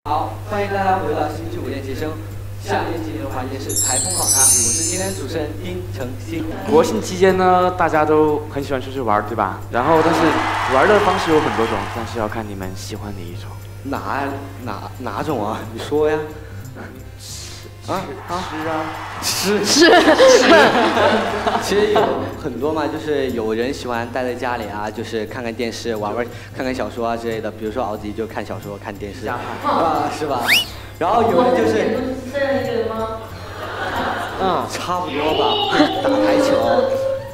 好，欢迎大家回到星期五练习生。下面进行的环节是台风考察，我是今天的主持人丁程鑫。 国庆期间呢，大家都很喜欢出去玩，对吧？然后，但是玩的方式有很多种，但是要看你们喜欢哪一种。 哪种啊？你说呀。吃。其实有很多嘛，就是有人喜欢待在家里啊，就是看看电视、玩，看看小说啊之类的。比如说熬自己就看小说、看电视啊，是吧？然后有人就是，差不多吧，打台球，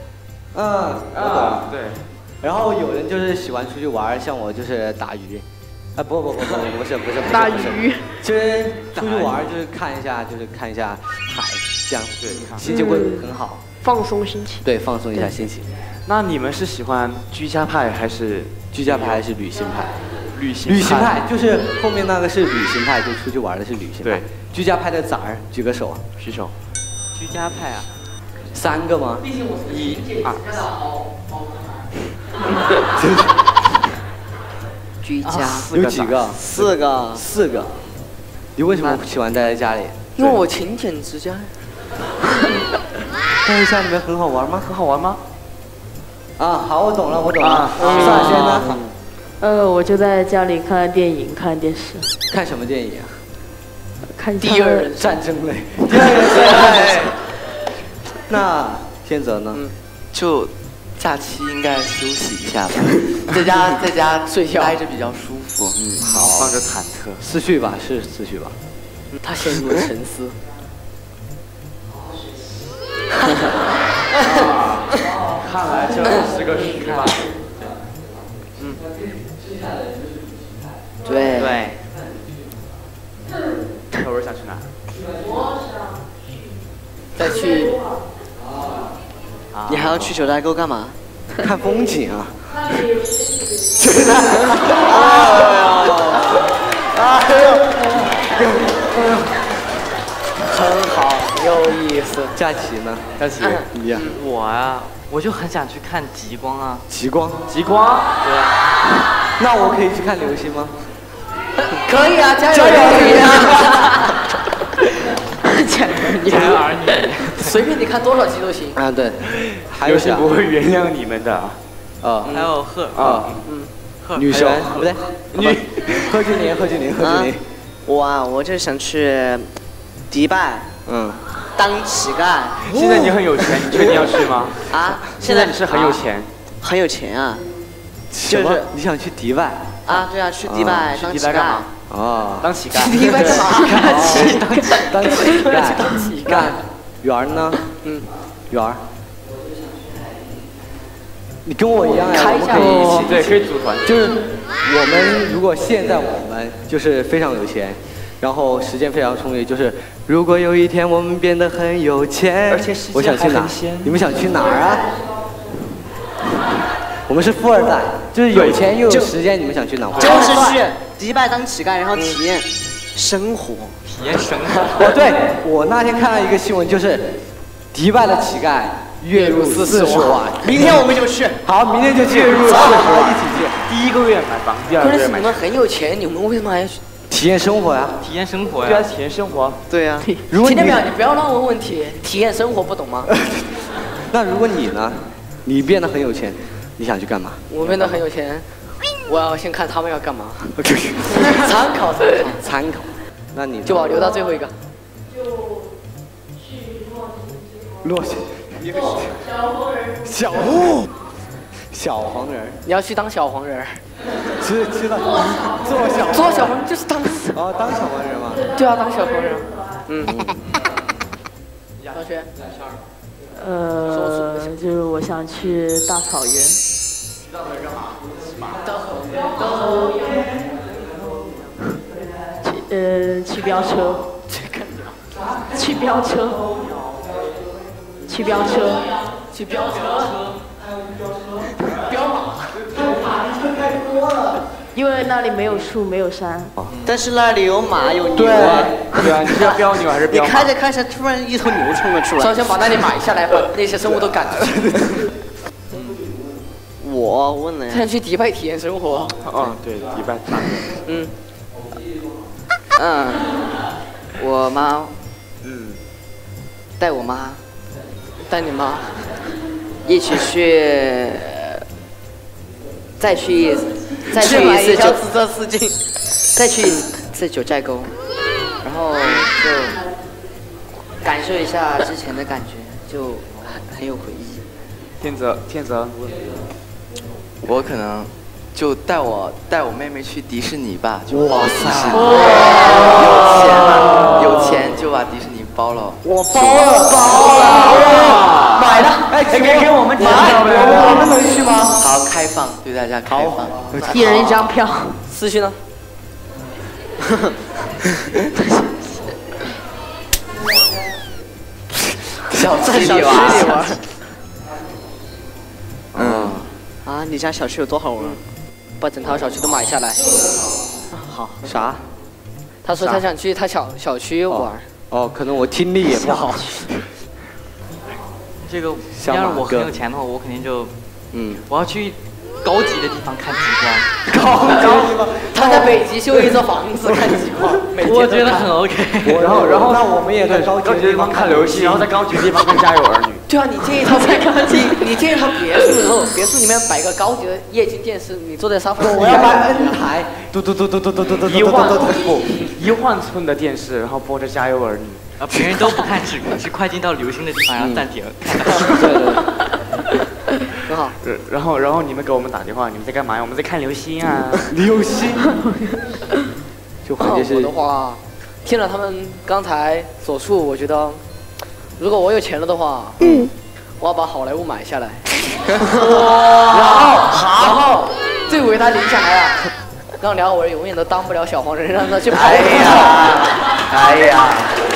对。 然后有人就是喜欢出去玩，像我就是打鱼。不是打鱼，就是出去玩，就是看一下海，这样对，心情会很好， 放松心情。 对，放松一下心情。 那你们是喜欢居家派还是旅行派？ 旅行派就是后面那个是旅行派，就出去玩的是旅行派。 对， 居家派的崽儿举个手， 举手。 居家派啊 ，3个吗 ？1、2。 居家有几个 ？4个。 4个。你为什么喜欢待在家里？ 因为我勤俭持家。 待在家里面很好玩吗？ 很好玩吗？ 好，我懂了。算轩呢？ 我就在家里看电影、看电视。 看什么电影啊？ 看第二人战争类。第二人类。那天泽呢？ 就假期应该休息一下吧，在家睡觉待着比较舒服。 好，放着忐忑。 思绪吧，是思绪吧。 他陷入了沉思。 看来这是个虚吧。 对。 可文想去哪？ 再去。你还要去九代沟干嘛？ 看风景啊！ 很好，有意思。 假期呢？ 假期你呀？ 我啊，我就很想去看极光啊。 极光？ 极光？ 对啊。 那我可以去看流星吗？ 可以啊，家有儿女啊。 家有儿女。 随便你看多少集都行。 对。 还有谁不会原谅你们的？ 还有女神不对，贺峻霖。 我就想去迪拜，当乞丐。 现在你很有钱，你确定要去吗？现在你是很有钱， 很有钱啊。 就是你想去迪拜？ 对啊，去迪拜当乞丐。 干嘛？当乞丐。 迪拜干嘛？ 当乞丐。圆儿呢？圆儿。你跟我一样呀，我们可以一起， 对，可以组团。 就是我们如果现在我们就是非常有钱，然后时间非常充裕，就是如果有一天我们变得很有钱， 而且世我想去哪？你们想去哪儿啊？我们是富二代，就是有钱又有时间，你们想去哪？ 就是去迪拜当乞丐，然后体验生活。 对，我那天看到一个新闻，就是迪拜的乞丐。月入40万， 明天我们就去。 好，明天就去。月入40万，一起去。 第一个月买房，第二个月买。 可是你们很有钱，你们为什么还要去体验生活呀？ 体验生活呀。对啊，体验生活。 对呀。 如果听见没有？你不要乱问问题。体验生活不懂吗？ 那如果你呢？你变得很有钱，你想去干嘛？ 我变得很有钱，我要先看他们要干嘛。参考。 那你就保留到最后一个。 就去洛杉矶。一个小黄人， 你要去当小黄人？ 知道做小黄人就是当当小黄人吗？ 对啊，当小黄人。小雪， 就是我想去大草原。 去大草原干嘛？ 去飙车。去飙车。飙马。因为那里没有树，没有山。 但是那里有马有牛。 对啊， 你是要飙牛还是飙马？ 你开着，突然一头牛冲了出来。想把那里买下来，把那些生物都赶出去。我问了呀。想去迪拜体验生活。 对，迪拜。 我妈，带我妈，带你妈，一起去，再去一次九紫色丝巾，再去一次九寨沟，然后就感受一下之前的感觉，就很有回忆。 天泽， 我可能就带我妹妹去迪士尼吧。哇塞！有钱就把迪士尼包了。 我包了，买了。 哎，给我们买，我们能去吗？ 好，开放对大家开放。 一人一张票。思绪呢？ 小区里玩。 啊，你家小区有多好玩？把整套小区都买下来。好。 啥？ 他说他想去他小区玩。 哦，可能我听力也不好。 这个要是我很有钱的话，我肯定就，我要去高级的地方看极光。 高，他在北极修一座房子看极光， 我觉得很 OK。 然后那我们也在高级的地方看流星， 然后在高级的地方看《家有儿女》。 对啊，你建一套你建一套别墅，然后别墅里面摆个高级的液晶电视，你坐在沙发上。 我要买 N 台，嘟 1万寸的电视，然后播着《家有儿女》。 别人都不看极光，是快进到流星的地方，然后暂停。 对，很好。 然后你们给我们打电话，你们在干嘛呀？我们在看流星啊。 流星。就感觉是我的话，听了他们刚才所述，我觉得，如果我有钱了的话，我要把好莱坞买下来。然后最伟大理想啊，让梁伟永远都当不了小黄人，让他去跑。 哎呀。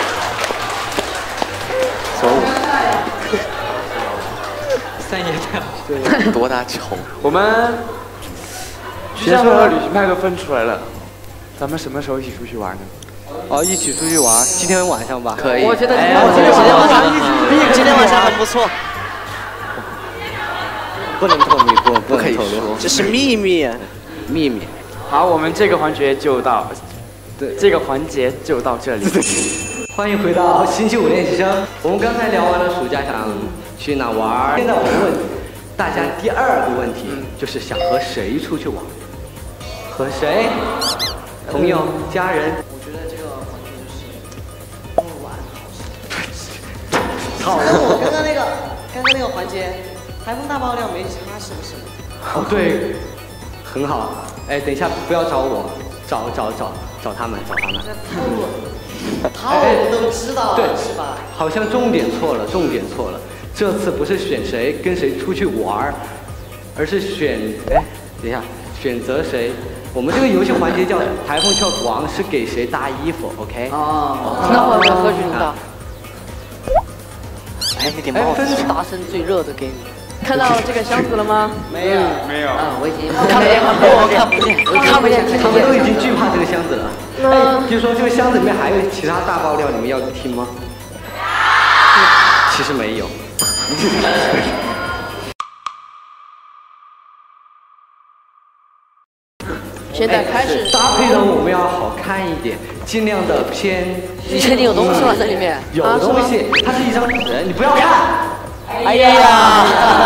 3爷多大仇？ 我们学校的旅行派都分出来了，咱们什么时候一起出去玩呢？ 哦，一起出去玩，今天晚上吧。 可以。 我觉得今天晚上很不错。不能透露，不可以透露， 这是秘密。 秘密。 好，我们这个环节就到这里。 欢迎回到星期五练习生。我们刚才聊完了暑假想去哪玩，现在我们问大家第二个问题，就是想和谁出去玩？和谁？朋友、家人？ 我觉得这个环节就是不玩。 好， 我刚刚那个环节，台风大爆料没差是不是？ 哦，对，很好。哎，等一下，不要找我，找他们。 套路都知道了， 对， 是吧？ 好像重点错了。这次不是选谁跟谁出去玩，而是选择谁。我们这个游戏环节叫台风跳王，是给谁搭衣服 ？OK？ 哦，那我要喝去搭。 哎，那点帽子是大声最热的给你。看到这个箱子了吗？ 没有。 我已经看不见。 他们都已经惧怕这个箱子了。哎，听说这个箱子里面还有其他大爆料，你们要听吗？其实没有。 现在开始搭配呢，我们要好看一点，尽量的偏。 你确定有东西吗？在里面？ 有东西，它是一张纸，你不要看。 哎呀！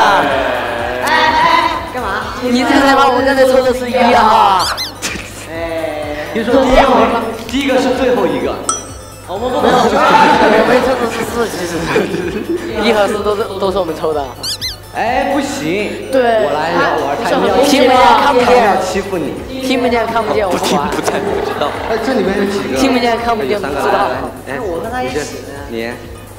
干嘛？你猜猜吧，我刚才抽的是1啊。 听说第一个是最后一个。 我们没有，我们抽的是4，其实1和4都是我们抽的。 哎，不行， 对， 我来玩，他们要听不见看不见， 要欺负你， 听不见看不见，我不玩。 不知道。 哎，这里面有几个？ 听不见看不见，不知道。 哎， 我和他一起。 你。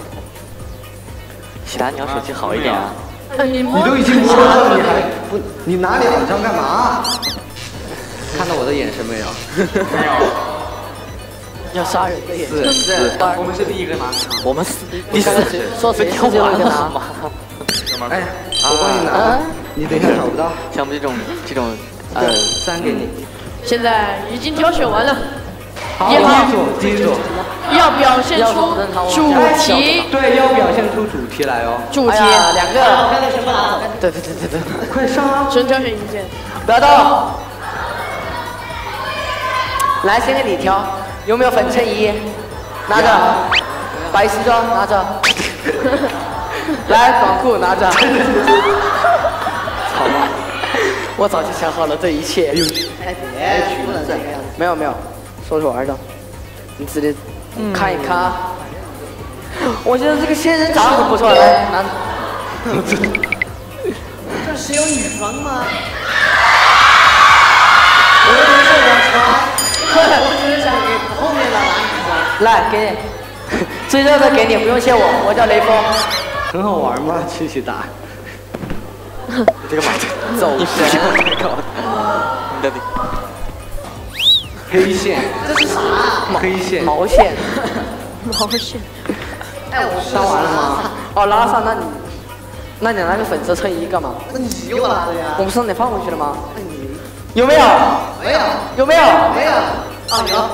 喜达，你要手气好一点啊！ 你都已经摸了，你还不？你拿2张干嘛？看到我的眼神没有？ 没有。 要杀人的眼神。 我们是第一个拿。 我们第4，说谁是最后一个拿？ 哎，我帮你拿。你等一下找不到。 像我们这种 3给你。 现在已经挑选完了。 好，第一组。 要表现出主题。 对，要表现出主题来哦。 主题2个。刚才全部拿。对， 快上啊！ 先挑选1件。不要动。来，先给你挑。 有没有粉衬衣？拿着。白西装拿着。来，短裤拿着。好吧，我早就想好了这一切。不能这样。没有，说着玩的，你自己看一看啊。我觉得这个仙人掌很不错，来拿。 这是有女装吗？我只是想给后面的男装。 来，给你。最热的给你，不用谢我，我叫雷锋。 很好玩吗？继续打。 这个马走神。 你的黑线。 这是啥？ 黑线。 毛线。 毛线。 哎，我拉完了吗？ 哦，拉上，那你拿个粉色衬衣干嘛？ 那你又拉的呀？ 我不是让你放回去了吗？有没有？ 没有。 有没有？ 没有。啊，有。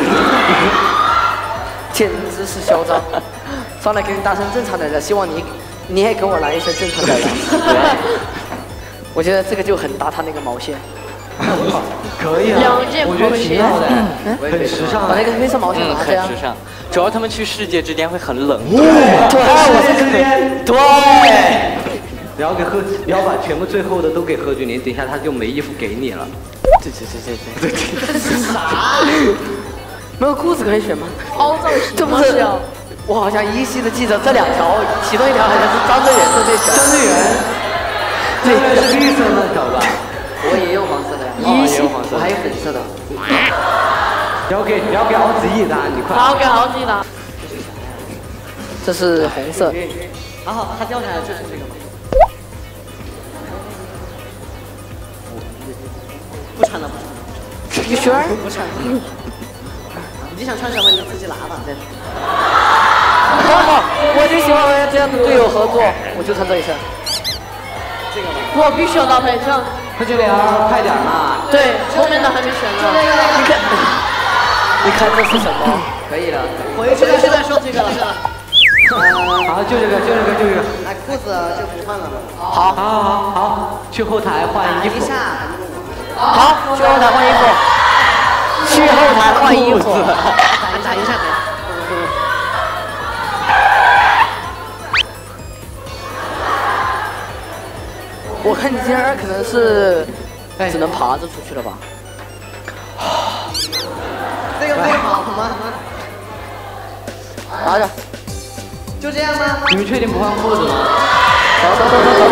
简直是嚣张！上来给你打声正常点的，希望你也给我来一声正常点的。我觉得这个就很搭他那个毛线。 可以啊， 两件我觉得挺好的，很时尚。 把那个黑色毛线拿着呀。 很时尚。主要他们去世界之巅会很冷。 对，我在这边。对。然后然后把全部最后的都给何俊霖，等一下他就没衣服给你了。 对。 这是啥？ 没有裤子可以选吗？ 凹造型。 这不是？我好像依稀的记得这两条，其中一条好像是张震源的这条。 张震源。对，是绿色那条吧？ 我也有黄色的呀。 依稀， 我还有粉色的。 要给敖子逸的，你快。 好，给敖子逸的。 这是红色。 然后它掉下来就是这个吗？不穿了。 你选？ 不穿。你想穿什么你自己拿吧。 好，我就喜欢和这样的队友合作，我就穿这一身。 这个吗？ 我必须要搭配，这样。 何俊霖，快点嘛！ 对，后面的还没选呢。 你看这是什么？可以了。 回去了，现在说这个了。 好，就这个。 那裤子就不换了。 好，去后台换衣服。 好，去后台换衣服。去后台换衣服。 打一下。 我看你今天可能是只能爬着出去了吧？ 这个没好吗？ 拿着。 就这样吗？ 你们确定不换裤子吗？ 走。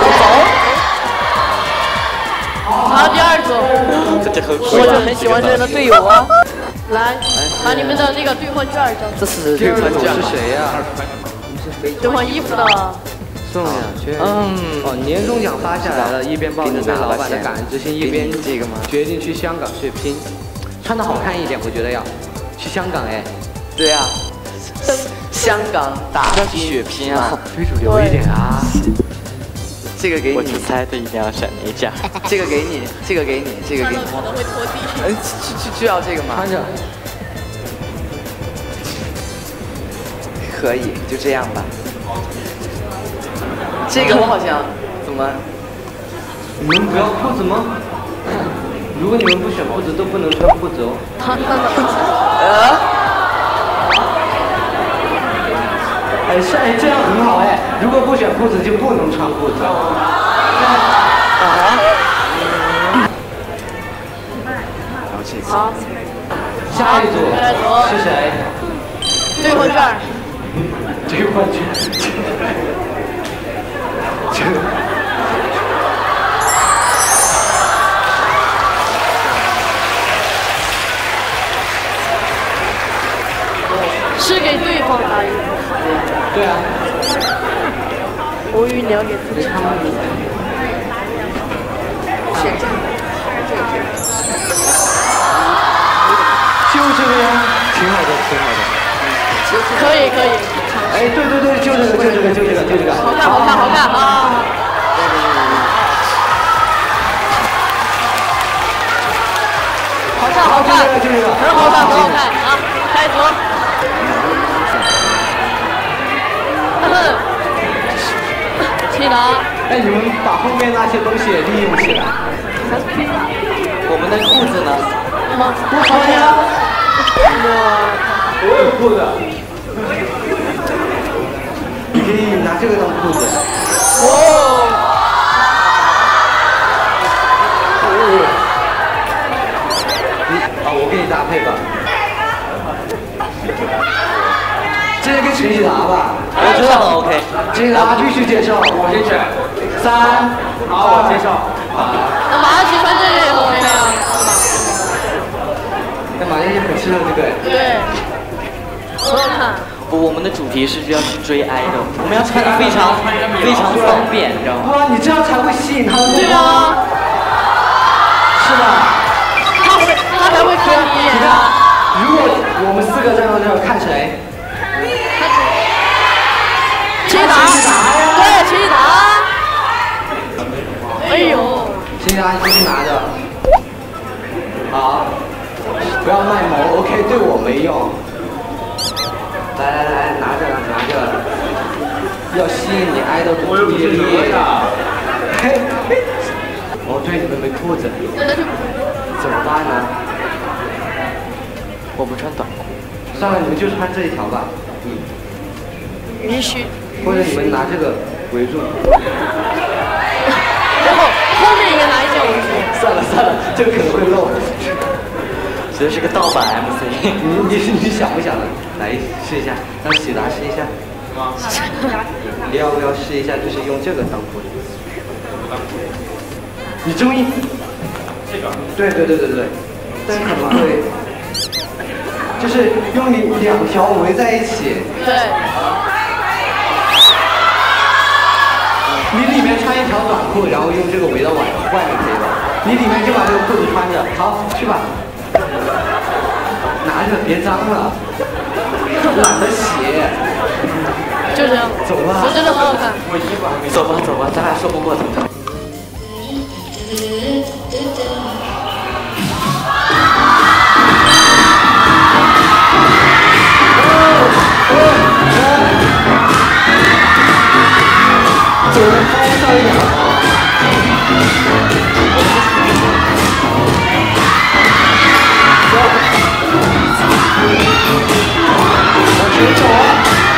好，第二组。 我就很喜欢这样的队友啊。 来，把你们的那个兑换券交。 这是第二组是谁呀？ 兑换衣服的。 中奖券。年终奖发下来了，一边抱着对老板的感恩之心，一边这个吗？决定去香港血拼，穿的好看一点，我觉得要去香港哎。 对啊，香港打血拼啊， 非主流一点啊。 这个给你， 我就猜这一定要选哪一家。 这个给你，这个给你，这个给你。 可能会拖地。 就要这个吗？ 穿着。 可以，就这样吧。这个我好像怎么？ 你们不要裤子吗？如果你们不选裤子，都不能穿裤子哦。这样很好哎。如果不选裤子，就不能穿裤子。 好。 下一组是谁？ 兑换券。 兑换券。 是给对方打衣服。 对啊。 我与你要给自己。 就这个呀，挺好的。 可以。 哎，对，就这个。 好看啊！好看， 就这个， 很好看啊！开组。记得。 哎，你们把后面那些东西也利用起来。 我们的裤子呢？ 不好呀。 我有裤子。你可以拿这个当裤子。我给你搭配吧。这个跟陈喜达吧， 我知道了 ，OK。 陈喜达必须介绍，我先选。3，好，我介绍。 那马上去穿这个也 OK 啊。 那马上也很适合这个。 对。很好看。 我们的主题是要去追爱的，我们要穿的非常方便，你知道吗？ 哇，你这样才会吸引他们。 对啊。 是吧？ 他才会看你一眼。 你看，如果我们4个站到这儿，看谁？ 陈喜达。对，陈喜达。哎呦。 陈喜达，你继续拿着。好，不要卖萌 ，OK， 对我没用。来，拿着，要吸引你爱豆的注意力。哦，对，你们没裤子，怎么办呢？ 我不穿短裤。 算了，你们就穿这一条吧。 允许。 或者你们拿这个围住。 然后后面应该拿一件围住。 算了，这个可能会漏。 这是个盗版 MC。 你想不想来试一下？让喜达试一下。你要不要试一下？就是用这个当裤子。你中意？这个？对。但可能会，就是用你2条围在一起。 对。 你里面穿一条短裤，然后用这个围到外面可以吧？你里面就把这个裤子穿着，好，去吧。拿着，别脏了，懒得洗。 就这样。 走吧。 我真的很好看。 走吧，咱俩说不过怎么着？ 走得高上一点。往前走啊！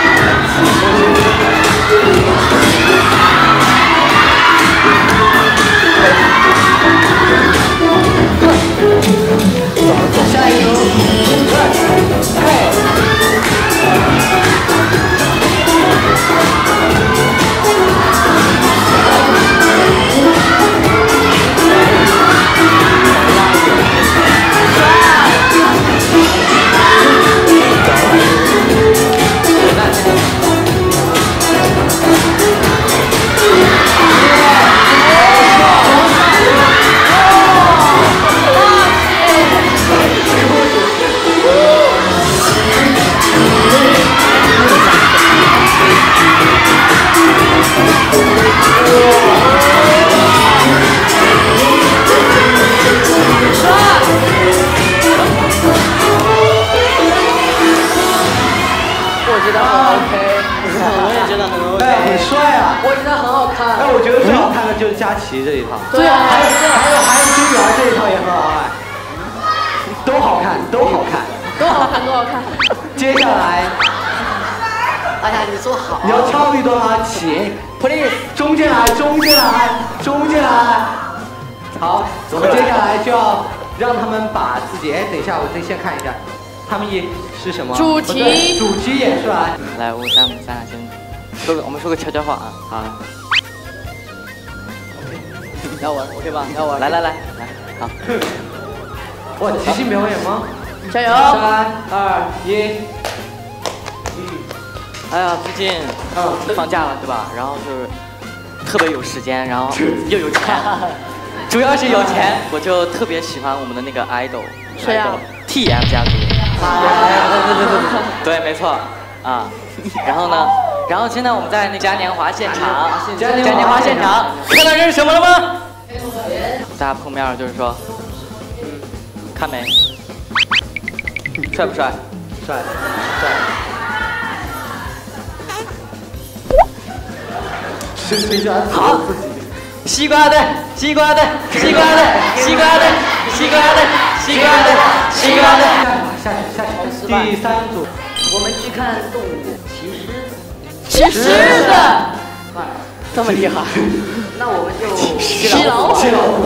下一个。佳琪这一套， 对啊， 还有金源这一套也很好看，都好看。接下来， 哎呀，你坐好。 你要唱一段吗？请 ，please， 中间来。好，我们接下来就要让他们把自己，等一下，我先看一下，他们是什么？ 主题演出来。 来，我们三俩先我们说个悄悄话啊。 好。 要玩 OK 吧？要玩，来，好。 哇，即兴表演吗？ 加油！ 3、2、1。 哎呀，最近放假了对吧？然后就是特别有时间，然后又有钱，主要是有钱，我就特别喜欢我们的那个 idol。 谁呀 ？TM 家族。对，没错啊。然后现在我们在那嘉年华现场，嘉年华现场，看到这是什么了吗？大家碰面就是说，看没？帅不帅？ 帅。 好，西瓜的。 下去。第3组， 我们去看动物骑狮子， 这么厉害，那我们就骑老虎，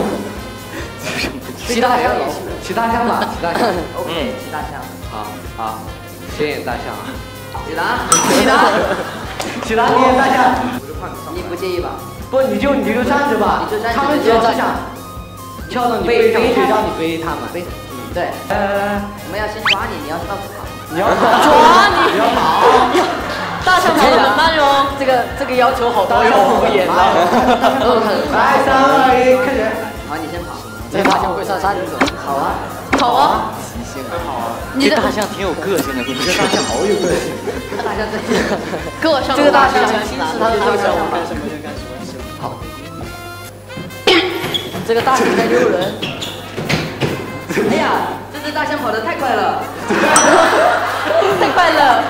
骑大象， 骑大象吧，骑大象。 OK， 骑大象。 好，先演大象啊。 起答， 其他你演大象。 你不介意吧？ 不，你就站着吧，他们只要是想跳到你背上去，让你背他们。 对，我们要先抓你，你要到处跑。 你要抓你，你要跑。 大象跑得很慢哟。 这个要求好高哟，不演了。 来，3、2、1，开始。 好，你先跑。这个大象会上山子。好啊。 好啊。 你这大象挺有个性的，你这大象好有个性。 大象个性。 这个大象其实它的特征。 干什么就干什么。 好。这个大象在溜人。哎呀，这只大象跑得太快了。 太快了。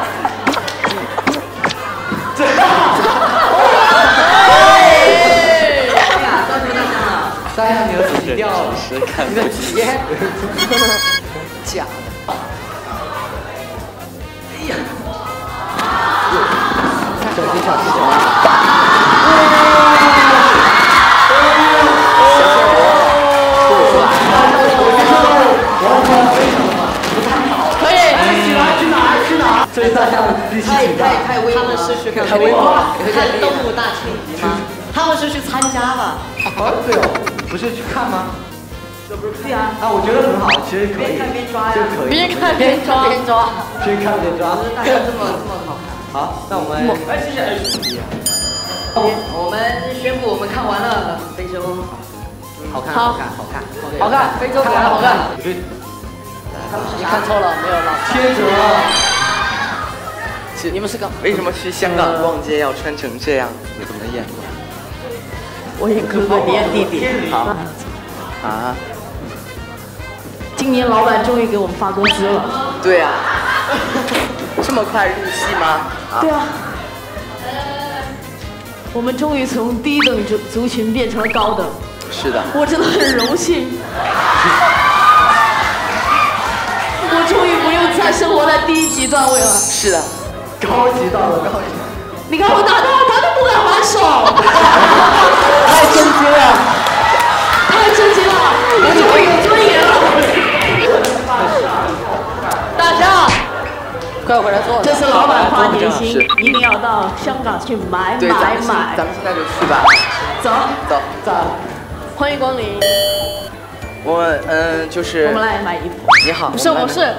大象，你的皮掉了， 你的皮假的。哎呀！小心！ 可以。 去哪？这大象太威猛了，太威猛了！ 看动物大迁移吗？他们是去参加吧？ 对哦，不是去看吗？ 这不是对啊？ 我觉得很好，其实可以。 边看边抓呀， 可以。 边看边抓。 边抓。 边看边抓。 大象这么好看。 好，那我们我们宣布我们看完了非洲。 好看， 非洲果然好看。 你看错了，没有了。 天泽， 你们是干？ 为什么去香港逛街要穿成这样？你怎么演？ 我演哥哥，你演弟弟。 好。啊？ 今年老板终于给我们发工资了。 对啊。这么快入戏吗？ 对啊。我们终于从低等族群变成了高等。 是的。 我真的很荣幸。我终于不用再生活在低级段位了。 是的。 高级到了，高级。 你看我打他都不敢还手。 太震惊了！ 太震惊了！我终于有尊严了。 大象，快回来坐。 这是老板花年薪，一定要到香港去买。 对，咱们现在就去吧。 走。欢迎光临。 就是我们来买衣服。 你好。 不是，我是。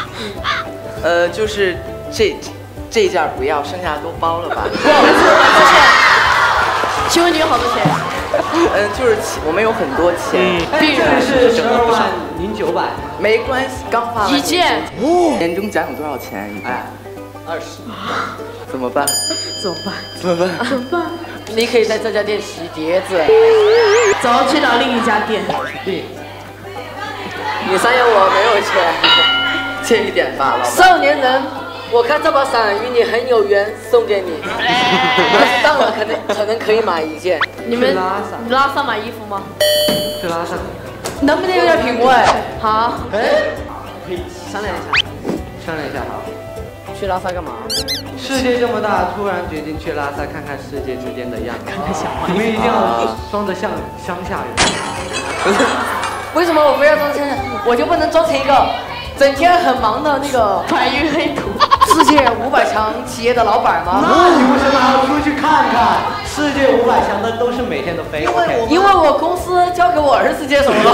就是这件不要，剩下都包了吧。 不好意思，抱歉。请问你有好多钱？ 就是我们有很多钱。 这个是12.09万。 没关系，刚发完。 一件。 年终奖有多少钱？ 哎，20。 怎么办？ 你可以在这家店洗碟子。 走，去找另一家店。 你伞有我没有钱， 借一点吧，老板。 少年人，我看这把伞与你很有缘，送给你。当然可能可以买一件。 你们拉萨买衣服吗？ 去拉萨。 能不能有点品味？ 好。 可以商量一下好。 去拉萨干嘛？ 世界这么大，突然决定去拉萨看看世界之间的样子。你们一定要装得像乡下人。 为什么我非要装成？我就不能装成一个整天很忙的那个白玉黑土世界500强企业的老板吗？ 那你为什么还要出去看看？世界500强的都是每天都飞。 因为我公司交给我儿子接手了。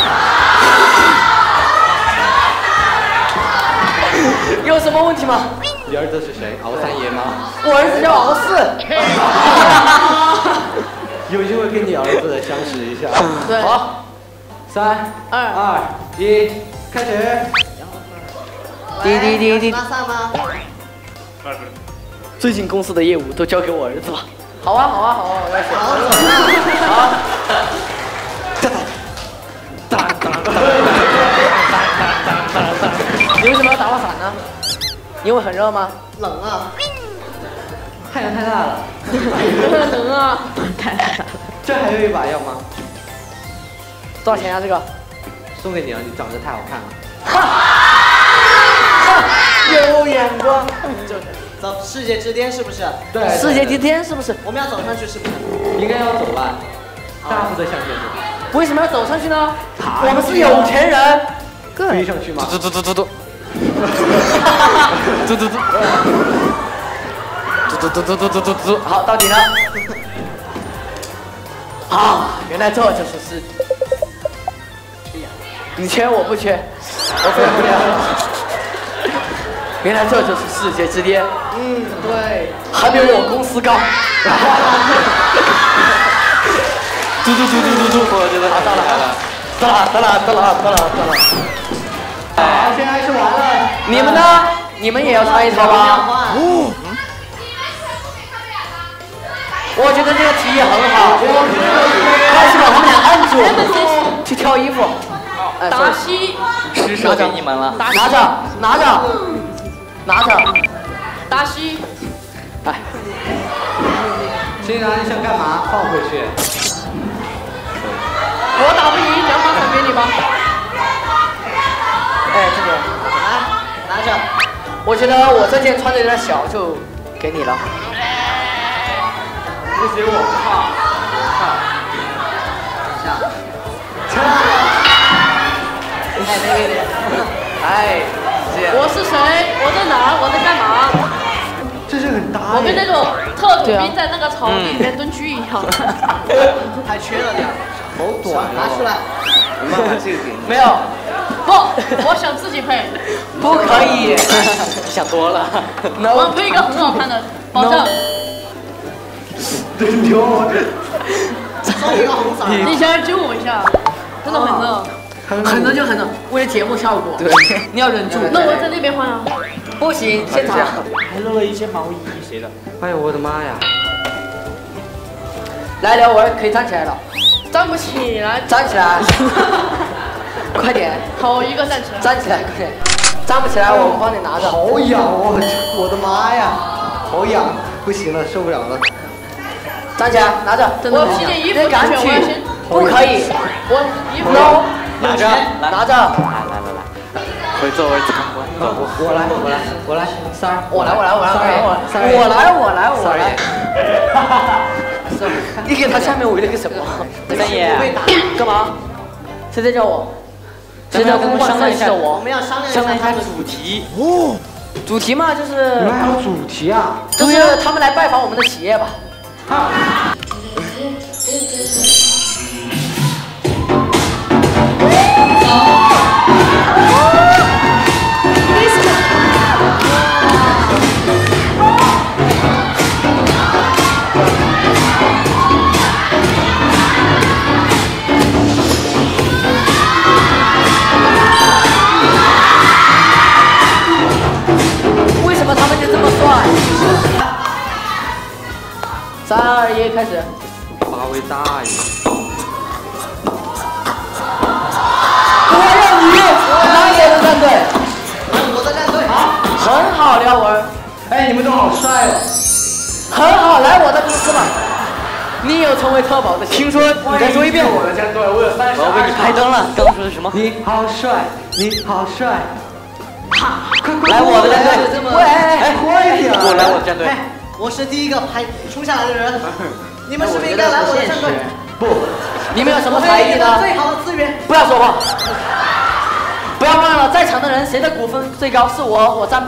有什么问题吗？ 你儿子是谁？敖三爷吗？ 我儿子叫敖四。 有机会跟你儿子相识一下。 对。 好，3、2、1，开始。 滴。 拉萨吗？ 最近公司的业务都交给我儿子了。好啊，我要学。好。你为什么要打我伞呢？因为很热吗？ 冷啊！ 太阳太大了。 冷啊！ 太大了。 这还有一把要吗？ 多少钱啊？这个？ 送给你了，你长得太好看了。 有眼光。 走，世界之巅是不是？ 对， 世界之巅是不是？ 我们要走上去是不是？ 应该要走吧？大步的向前走。 为什么要走上去呢？我们是有钱人。 飞上去吗？ 嘟。 好，到底了。啊，原来这就是世。你缺我不缺，我不要。原来这就是世界之巅。 嗯，对。 还没有我公司高。 嘟，我觉得到了。 好，现在是完了。 你们呢？你们也要穿一套吧？我觉得这个提议很好，还是把他们俩按住，去挑衣服。 达西， 施舍给你们了。 拿着。 达西， 哎， 现在你想干嘛？放回去。 我打不赢，2把手给你吧。 哎，这个拿着。我觉得我这件穿的有点小，就给你了。 不行，我怕。 哎， 我是谁？我在哪？我在干嘛？ 这是很大。 我跟那种特种兵在那个草地里面蹲区一样。 还缺了点。 好短啊！ 拿出来。 我妈把这个给你。 没有， 不，我想自己配。 不可以。 你想多了。 我配一个很好看的，保证。 真牛！ 送一个红色。 你先来救我一下，真的很热。 很热就很热，为了节目效果。对，你要忍住。 那我在那边换啊。 不行，现场。 还扔了一些毛衣，谁的？ 哎呦我的妈呀！ 来，刘文可以站起来了。 站不起来。 站起来。快点。 头一个站起来。 站起来，快点。站不起来，我帮你拿着。 好痒，我的妈呀！好痒，不行了，受不了了。 站起来，拿着。 我披件衣服， 赶紧。不可以。 我衣服。 no。 拿着， 拿着， 来，回座位参观。 我来，三儿， 我来。你给他下面围了个什么？ 三爷， 干嘛？谁在叫我？ 现在我们商量一下， 我们要商量一下主题。 哦，主题嘛，就是你们还有主题啊？ 就是他们来拜访我们的企业吧。为什么他们就这么帅？3、2、1，开始。 发挥大一点。 我要你，哪里的战队？ 我的战队。 好，很好，廖文。 哎，你们都好帅哦。 很好，来我的公司吧。你有成为特保的。听说你再说一遍。 我的战队，我有32。 我为你拍灯了，刚说的什么？ 你好帅，你好帅。快来我的战队。 喂， 快一点！ 我来我的战队。 我是第一个冲下来的人。你们是不是应该来我的战队？ 不， 你们有什么才艺呢？ 最好的资源。 不要说话。不要忘了，在场的人谁的股份最高？是我占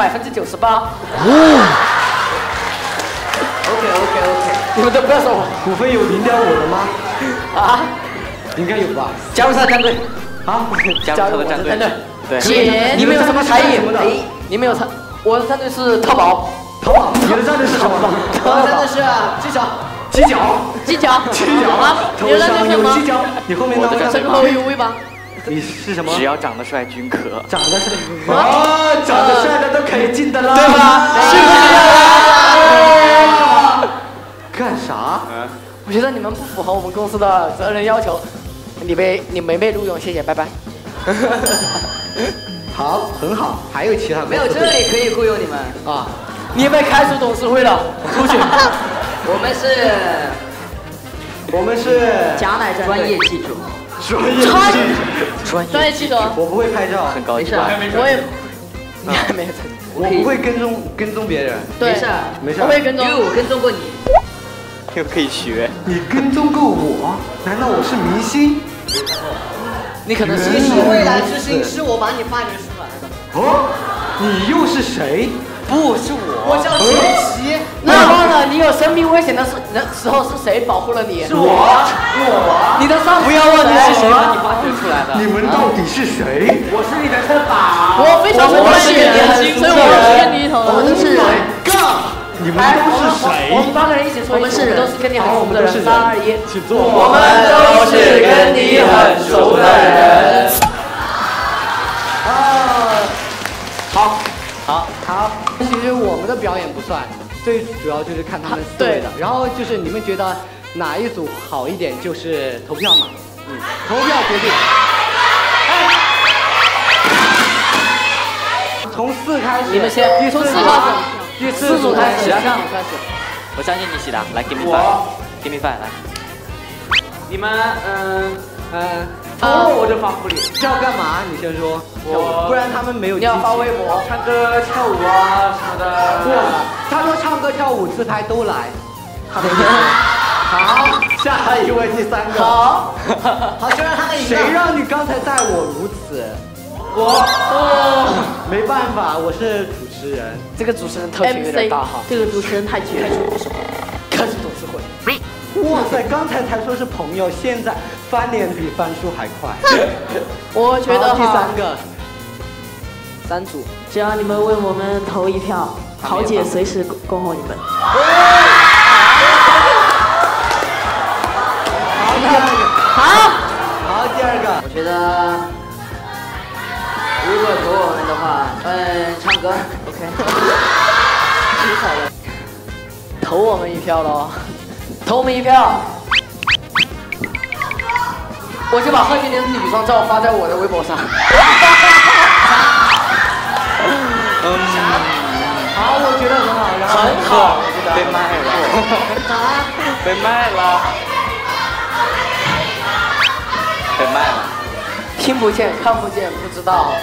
98%。OK， 你们都不要说话。 股份有0.5的吗？ 啊？ 应该有吧。 加入他的战队。 啊？ 加入他的战队。 对。 姐， 你们有什么才艺？哎，你们有才？我的战队是特保。 淘宝，你的战队是什么？ 我的战队是技巧。 犄角。 啊！ 头上有犄角。你后面呢？ 身后有尾巴。 你是什么？ 只要长得帅均可。 长得帅。哦，长得帅的都可以进的啦。 对吧？是不是？ 干啥？ 我觉得你们不符合我们公司的责任要求。你没被录用，谢谢，拜拜。 好，很好。还有其他？ 没有，这里可以雇佣你们啊。 你被开除董事会了，出去。我们是贾乃专业记者。 专业记者。 我不会拍照。 很高级。 我也。 你还没有。 我不会跟踪别人。 对， 没事没事， 我会跟踪， 因为我跟踪过你。 又可以学。 你跟踪过我？难道我是明星？ 你可能是你是未来之星，是我把你发掘出来的。 哦，你又是谁？ 不是我， 我叫杰奇。 你忘了你有生命危险的时候是谁保护了你？ 是我。 你的上司不要忘记是谁把你发掘出来的。 你们到底是谁？ 我是你的翅膀。 我非常崇拜你，所以我是跟你一头的。 我们都是人。 你们都是谁？ 我们8个人一起说，我们是人，都是跟你很熟的人。3、2、1， 请坐。 我们都是跟你很熟的人。 好。其实我们的表演不算，最主要就是看他们四位的。然后就是你们觉得哪一组好一点，就是投票嘛。投票决定。从4开始。 你们先。 从4开始。第4组开始。 我相信你喜的，来 give me five，give me five， 来。 你们投我就发福利。 这要干嘛？你先说。不然他们没有。 你要发微博， 唱歌跳舞啊什么的。 不，他说唱歌跳舞自拍都来。好，下一位第3个。 好， 就让他们赢。 谁让你刚才待我如此？没办法，我是主持人。 这个主持人特权有点大哈。 这个主持人太绝了。 开始董事会。 哇塞，刚才才说是朋友，现在翻脸比翻书还快。 我觉得第3个 3组， 只要你们为我们投一票，豪姐随时恭候你们。 好，第2个。 我觉得如果投我们的话，唱歌 OK。挺好的，投我们一票喽，投我们一票。我就把贺金莲的女装照发在我的微博上。 好，我觉得很好，然后很好，我觉得被卖了，被卖了，被卖了， 听不见，看不见，不知道。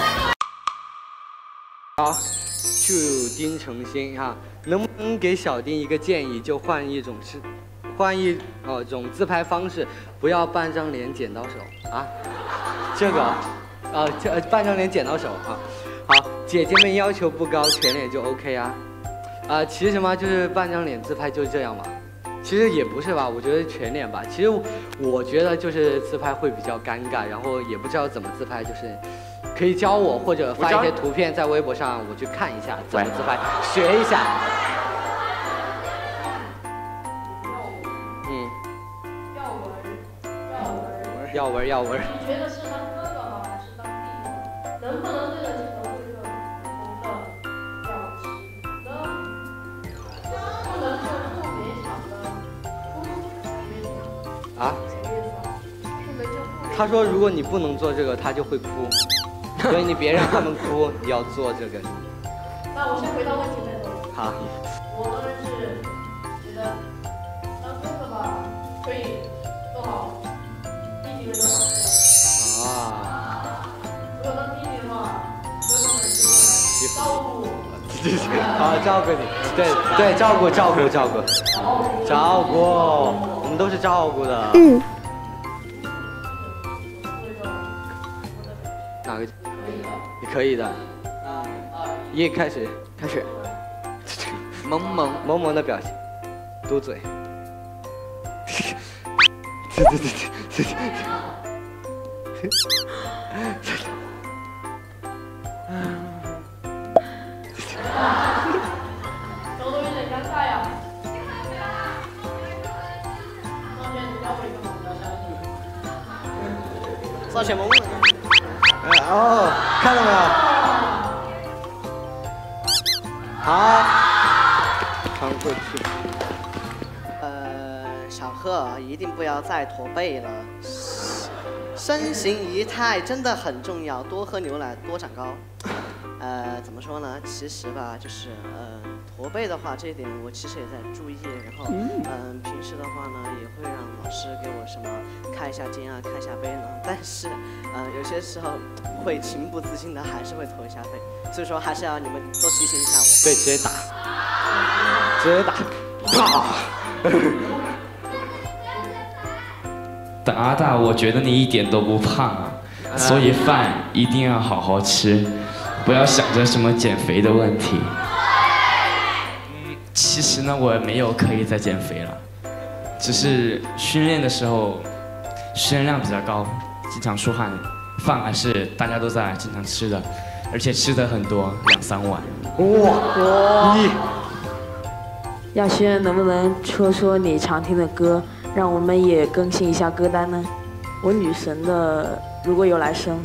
好，就丁程鑫哈，能不能给小丁一个建议，就换一种种自拍方式，不要半张脸剪刀手啊，这个，半张脸剪刀手啊。好，姐姐们要求不高，全脸就 OK 啊。其实嘛，就是半张脸自拍就是这样嘛。其实也不是吧，我觉得全脸吧。其实我觉得就是自拍会比较尴尬，然后也不知道怎么自拍，就是可以教我或者发一些图片在微博上，我去看一下怎么自拍，学一下。要文。 你觉得是当哥哥好还是当弟弟？能不能对着镜头做一个不同的表情呢？不能做特别小的啊？他说如果你不能做这个，他就会哭，所以你别让他们哭，你要做这个。 那我先回到问题再说。 好。 我当然是觉得当哥哥吧，可以做好弟弟们的好事。如果当弟弟的话，哥哥们就会照顾我。 好，照顾你，对，照顾，我们都是照顾的。哪个？你可以的。1开始。萌萌的表情，嘟嘴。 手都有点尴尬呀。 少雪萌。 看到没有？好，传过去。 小贺一定不要再驼背了，身形仪态真的很重要，多喝牛奶，多长高。 怎么说呢？其实吧，就是驼背的话，这一点我其实也在注意。然后平时的话呢，也会让老师给我什么看一下肩啊，看一下背呢。但是有些时候会情不自禁的还是会驼一下背，所以说还是要你们多提醒一下我。 对，直接打，直接打，啪！ 达达，我觉得你一点都不胖啊，所以饭一定要好好吃，不要想着什么减肥的问题。其实呢，我没有刻意在减肥了，只是训练的时候训练量比较高，经常出汗，饭还是大家都在经常吃的，而且吃的很多，2、3碗。 哇！ 亚轩，能不能说说你常听的歌，让我们也更新一下歌单呢？我女神的如果有来生，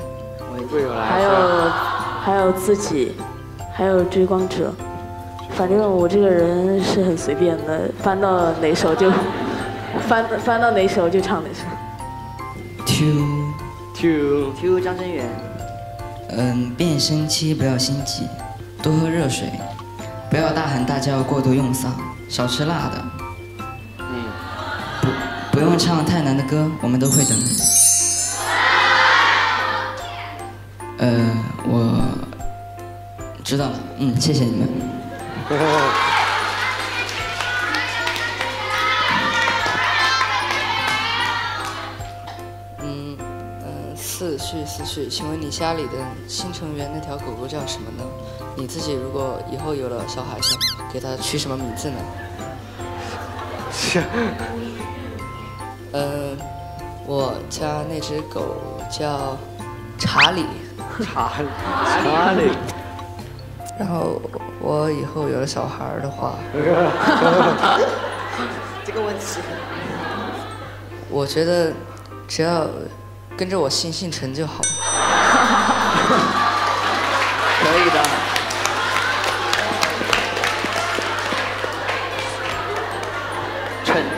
还有自己，还有追光者。反正我这个人是很随便的，翻到哪首就翻到哪首就唱哪首。 To 张真源。 别生气，不要心急，多喝热水，不要大喊大叫，过度用嗓，少吃辣的。不用唱太难的歌，我们都会等你。我知道了，谢谢你们。 思绪，请问你家里的新成员那条狗狗叫什么呢？你自己如果以后有了小孩，想给它取什么名字呢？我家那只狗叫查理。 查理。 然后我以后有了小孩的话， 这个问题， 我觉得只要跟着我姓陈就好。 可以的。陈。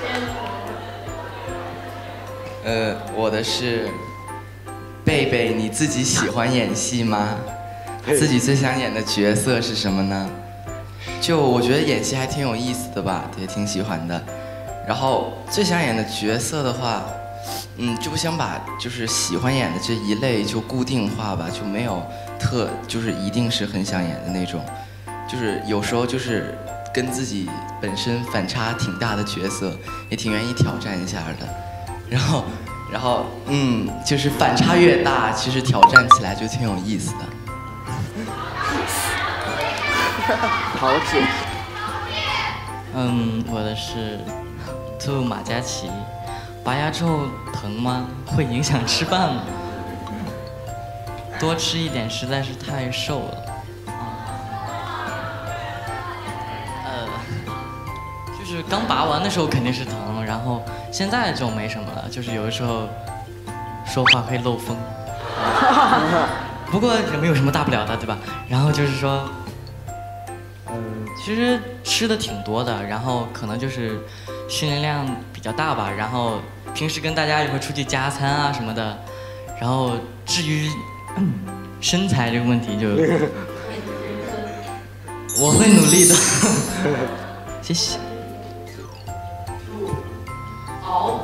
我的是贝贝，你自己喜欢演戏吗？自己最想演的角色是什么呢？就我觉得演戏还挺有意思的吧，也挺喜欢的。然后最想演的角色的话，就不想把就是喜欢演的这一类就固定化吧，就没有就是一定是很想演的那种，就是有时候就是跟自己本身反差挺大的角色，也挺愿意挑战一下的。然后就是反差越大，其实挑战起来就挺有意思的。 桃姐。 我的是兔马嘉祺。拔牙之后疼吗？会影响吃饭吗？多吃一点，实在是太瘦了。就是刚拔完的时候肯定是疼，然后现在就没什么了，就是有的时候说话会漏风。不过也没有什么大不了的，对吧？然后就是说，其实吃的挺多的，然后可能就是训练量比较大吧，然后平时跟大家也会出去加餐啊什么的，然后至于身材这个问题就我会努力的。谢谢。 好，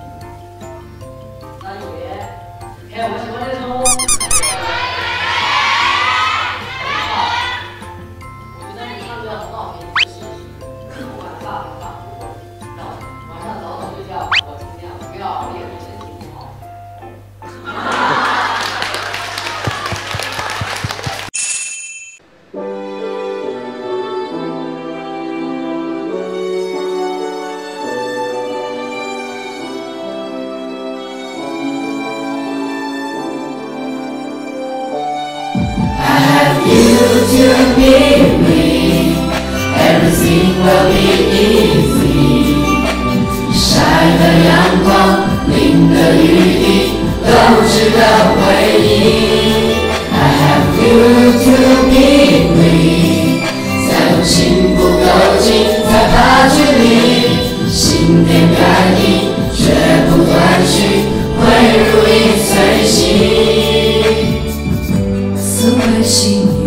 那也，哎，我喜欢这种。 Everything will be easy。晒的阳光，淋的雨滴，都值得回忆。I have you to be with。再用心不够劲，才怕距离。心电感应，绝不断续，会如影随形。思维心。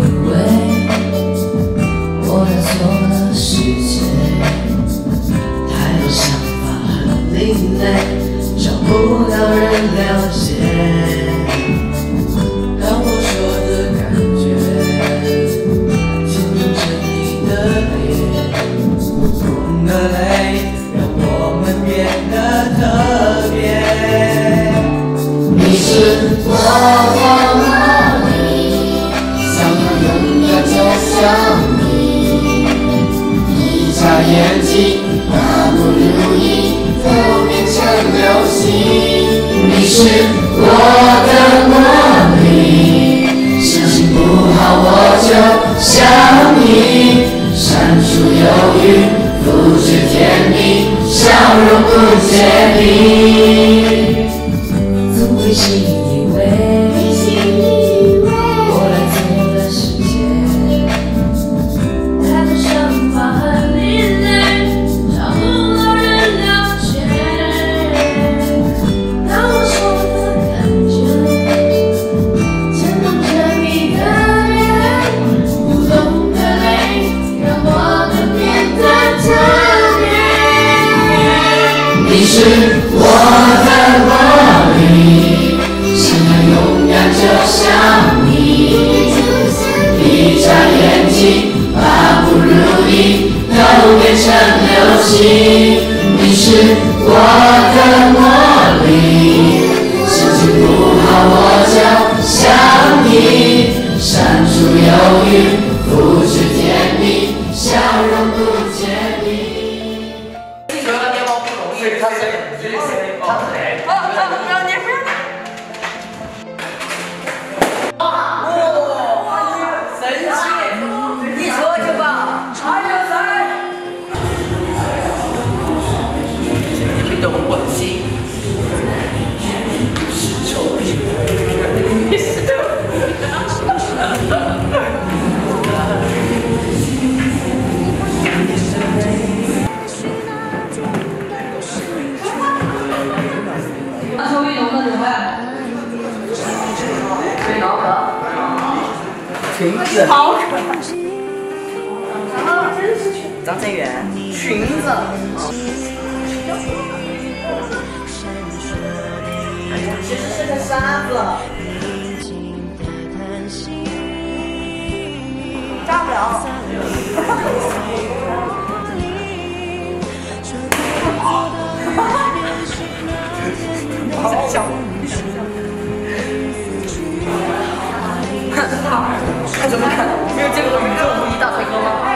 错了世界，太多想法很另类，找不到人了解。当我说的感觉，牵动着你的脸，不同的泪让我们变得特别。你是我的魔力，想要永远就像你，一眨眼睛，大不如意都变成流星。你是我的魔力，心情不好我就想你，删除忧郁，复制甜蜜，笑容不结冰。总会信以为我来错了世界， 太多想法很另类，找不到人了解。当我说的感觉，牵动着你的脸，不懂的泪让我们变得特别。 你是我的魔力，想要勇敢就像你，一眨眼睛，把不如意都变成流星。你是我的魔力，心情不好我就想你，删除忧郁，复制甜蜜，笑容不结冰。 裙子， 好可爱。 真是裙。张震源，裙子。其实是个沙子。扎不了。笑。看什么看？没有见过宇宙无敌大帅哥吗？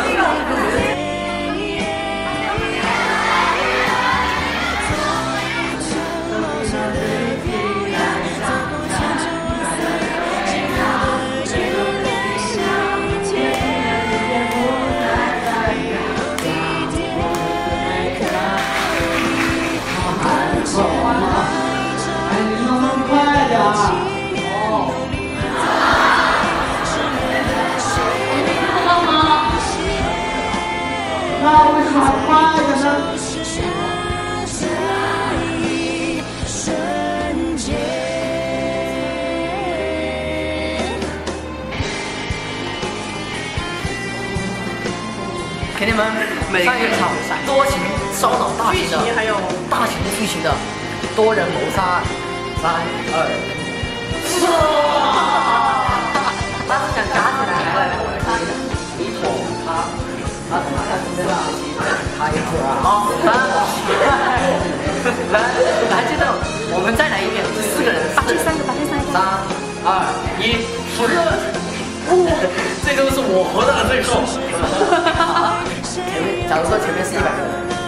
那为什么还快着呢？ 给你们每上一场多情烧脑大型的，还有大型剧情的多人谋杀案。3、2，他是想夹起来，你捅他。他从他中间打击，他一会儿啊！好，3、2，来，接着我们再来一遍，4个人，3、2、1，好的，这都是我活到了最后。前面，假如说前面是100个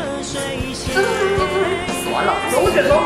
人，死完了，龙卷风，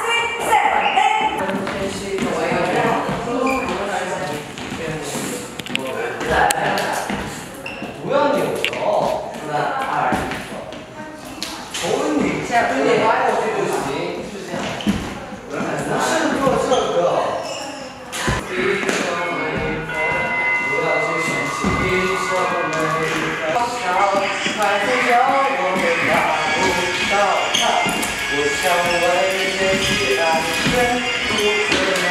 不要扭头。3、2、1，瞅你现在对你歪过去就行，就这样。不是做这个。不要去想起一首美的小快走着我们大步到他，我想为这些爱人不可能。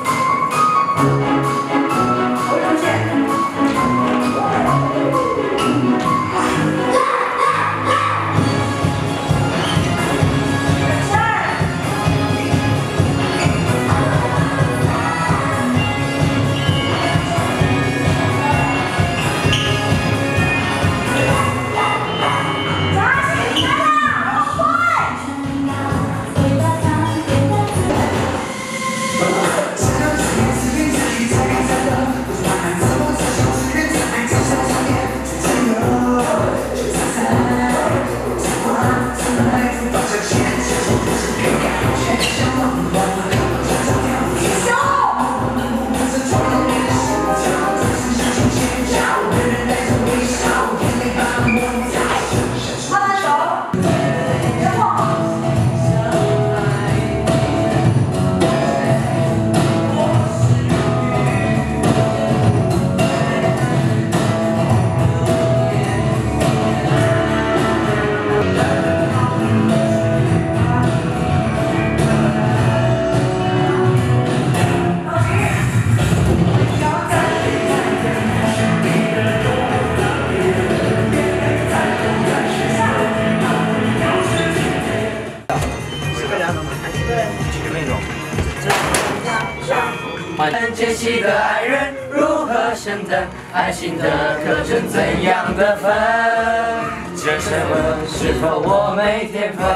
解析的爱人如何升等？爱情的课程怎样的分？这身份是否我没天分？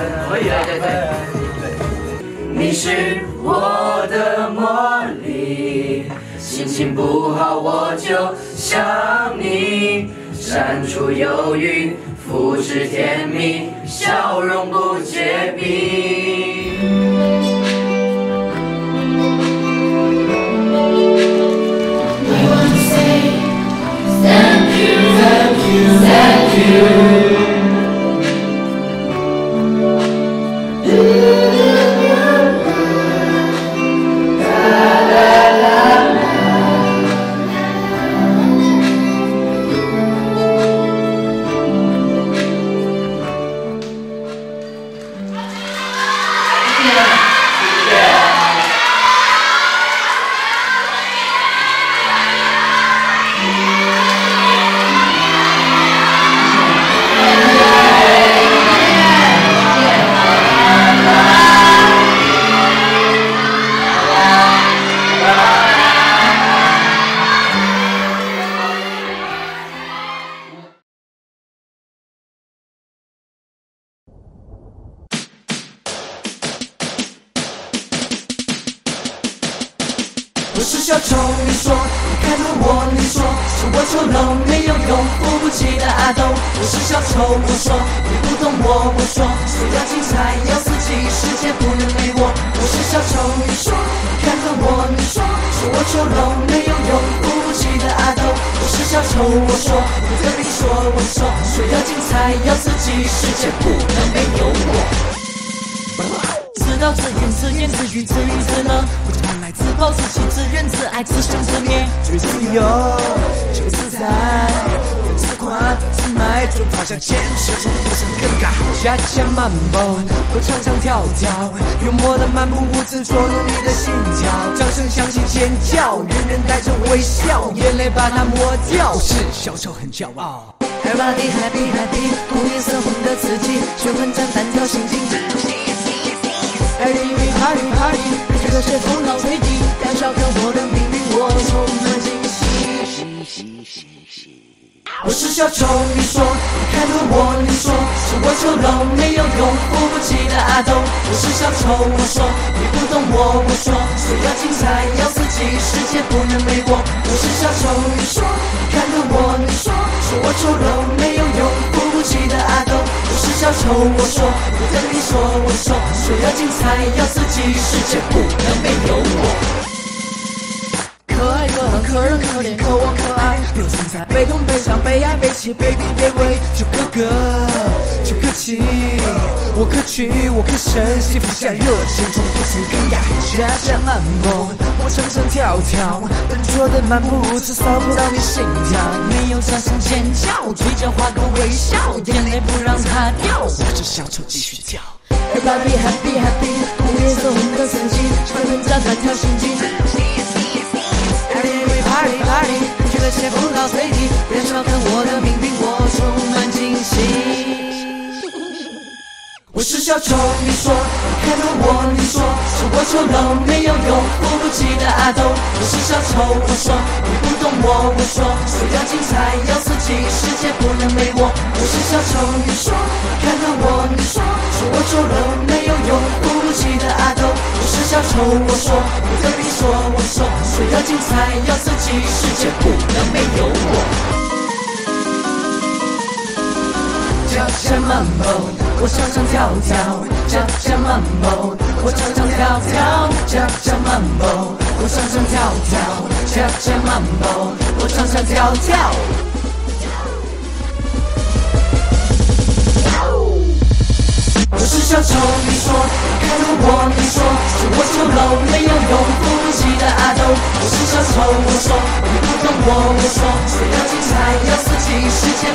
你是我的魔力，心情不好我就想你，删除忧郁，复制甜蜜，笑容不结冰。Thank you, thank you, thank you.我是小丑，你说，你看着我，你说，是我丑陋没有用，扶不起的阿斗。我是小丑，我说，你不懂我，我说，说要精彩，要刺激，世界不能没我。我是小丑，你说，你看着我，你说，是我丑陋没有用，扶不起的阿斗。我是小丑，我说，我跟你说，我说，说要精彩，要刺激，世界不能没有我。自导自演，自言自语，自娱自乐，我常来自暴自弃，自怨自艾，自生自灭，最自由，最自在，最自快。 话，自迈出方向，坚持从不曾更改。恰恰慢步，我唱唱跳跳，幽默的漫步不自捉弄你的心跳，掌声响起尖叫，人人带着微笑，眼泪把它抹掉。我是小丑很骄傲。Everybody happy happy， 红颜色红的刺激，旋转战单挑心惊。Everybody party party， 这个是风浪吹击，燃烧着我的命运，我充满惊喜。我是小丑，你说你看着我，你说是我丑陋没有用，扶不起的阿斗。我是小丑，我说你不懂我，我说所要精彩要刺激，世界不能没我。我是小丑，你说你看着我，你说是我丑陋没有用，扶不起的阿斗。我是小丑，我说我跟你说，我说所要精彩要刺激，世界不能没有我。可爱可恨可人可怜可我可爱，有存在悲痛悲伤悲哀悲戚卑鄙卑微，就哥哥就客气，我可取我可生，幸福下热情从不曾更改。恰恰慢步，我唱唱跳跳，笨拙的漫步只扫不到你心跳，没有掌声尖叫，嘴角画个微笑，眼泪不让它掉，我是小丑继续跳。Everybody happy happy， 红颜色红的刺激，传人家单挑心惊。Party party， 这个些风浪随地，别小看我的命运，我充满惊喜。我是小丑，你说你看着我，你说是我丑陋没有用，扶不起的阿斗。我是小丑，我说你不懂我，我说所要精彩要刺激，世界不能没我。我是小丑，你说你看着我，你说是我丑陋没有用，扶不起的阿斗。我是小丑，我说我跟你说，我说所要精彩要刺激，世界不能没有我。恰恰慢步，我唱唱跳跳，恰恰慢步，我唱唱跳跳，恰恰慢步，我唱唱跳跳，恰恰慢步，我唱唱跳跳。我是小丑，你说你看着我，你说是我丑陋没有用，扶不起的阿斗。我是小丑，我说你不懂我，我说所要精彩要刺激，世界